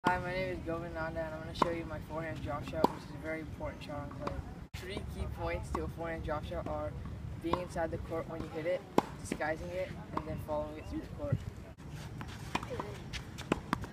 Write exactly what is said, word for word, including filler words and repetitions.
Hi, my name is Govind Nanda and I'm going to show you my forehand drop shot, which is a very important shot on clay. Three key points to a forehand drop shot are being inside the court when you hit it, disguising it, and then following it through the court.